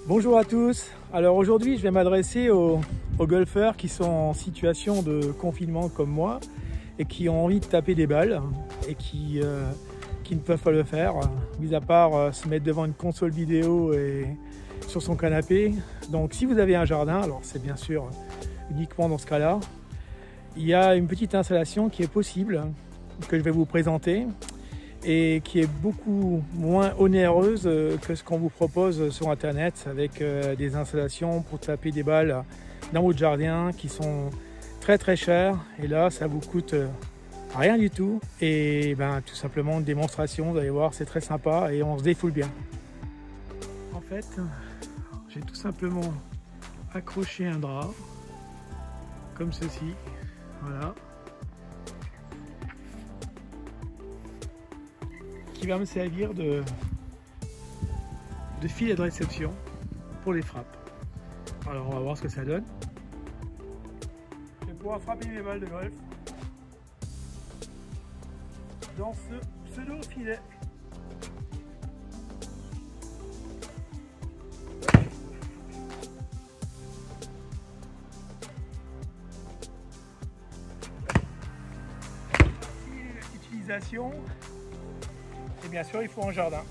Bonjour à tous. Alors aujourd'hui, je vais m'adresser aux golfeurs qui sont en situation de confinement comme moi et qui ont envie de taper des balles et qui ne peuvent pas le faire, mis à part se mettre devant une console vidéo et sur son canapé. Donc si vous avez un jardin, alors c'est bien sûr uniquement dans ce cas-là, il y a une petite installation qui est possible, que je vais vous présenter et qui est beaucoup moins onéreuse que ce qu'on vous propose sur internet avec des installations pour taper des balles dans votre jardin qui sont très chères, et là ça vous coûte rien du tout et tout simplement une démonstration. Vous allez voir, c'est très sympa et on se défoule bien. En fait, j'ai tout simplement accroché un drap comme ceci, voilà, qui va me servir de filet de réception pour les frappes. Alors on va voir ce que ça donne. Je vais pouvoir frapper mes balles de golf dans ce pseudo filet. Utilisation. Et bien sûr, il faut un jardin.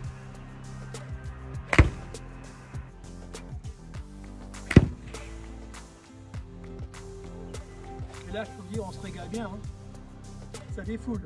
Et là, je peux vous dire, on se régale bien. Hein. Ça défoule.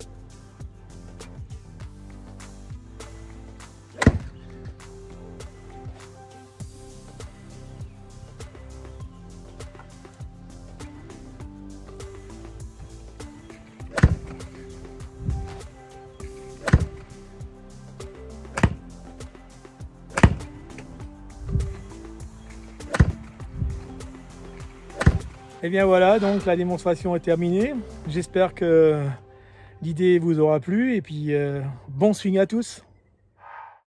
Et bien voilà, donc la démonstration est terminée. J'espère que l'idée vous aura plu et puis bon swing à tous.